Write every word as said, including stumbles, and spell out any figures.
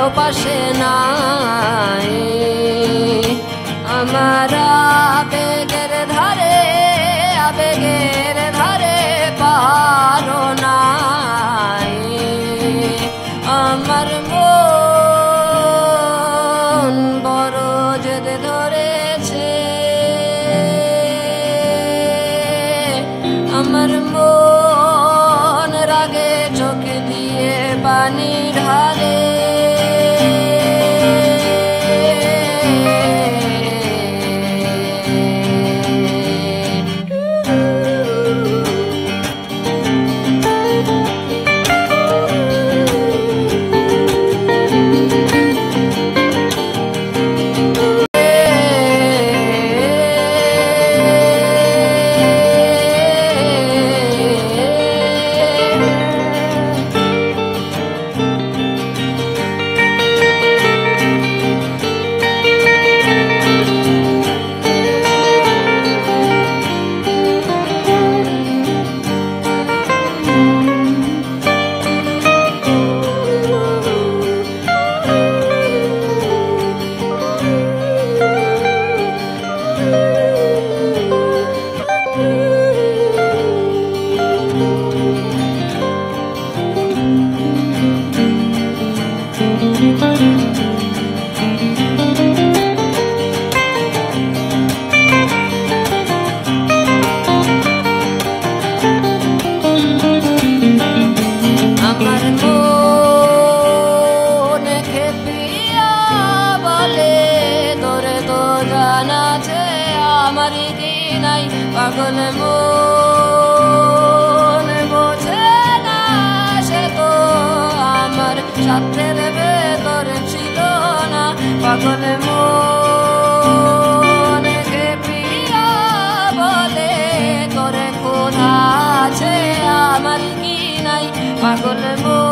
কেউ পাশে নাই। আমার আবেগের ধারে আবেগের ধারে পারো নাই। আমার মন বড় জেদ ধরেছে, আমার মন রাগে চোখ দিয়ে পানি ঢালে। আমার মন খেপিয়া বলে তোরে তো জানাছে আমার কি নাই। পাগল মন বোঝে না সে তো আমার সাথের ভেতর ছিল না। পাগল মন খেপিয়া বলে তোরে খোদা আছে আমার কি নাই। পাগল মন